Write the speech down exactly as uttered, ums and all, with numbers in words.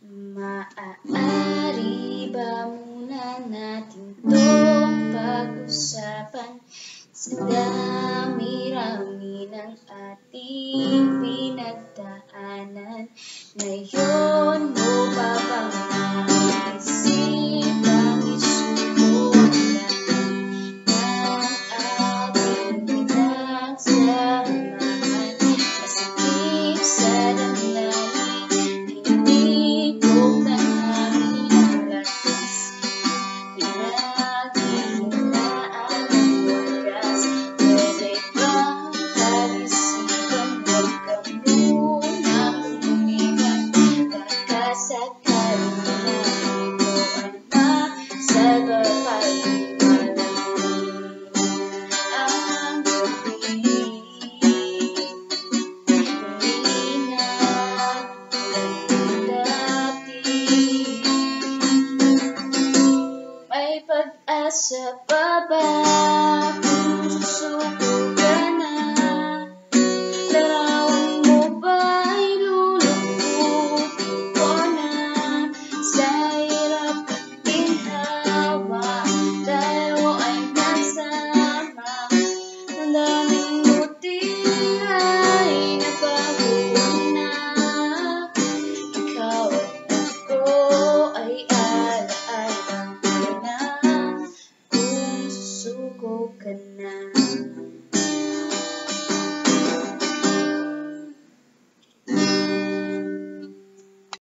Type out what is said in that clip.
Maaari ba muna natin tong pag-usapan? Sa dami-rami ng ating pinagdaanan, ngayon mo pa bang naisipang isuko ang lahat ng ating pinagsamahan? Masakit sa damdamin, hindi ko tanghali ang lakas, pinaghihinaan ng wagas. Pwede bang pag-isipan, huwag ka munang lumiban? Baka sakaling ito ay masaba paliwanagin ang gabi. Ingat ng dati, may pag-asa pa ba kung susuko ka na? Larawan mo ba'y lulubutin ko na? Sa hirap at ginhawa, tayo ay nagsama. Ang daming buti ay nabago na. Ikaw at ako ay alaala ko na kung susuko ka na.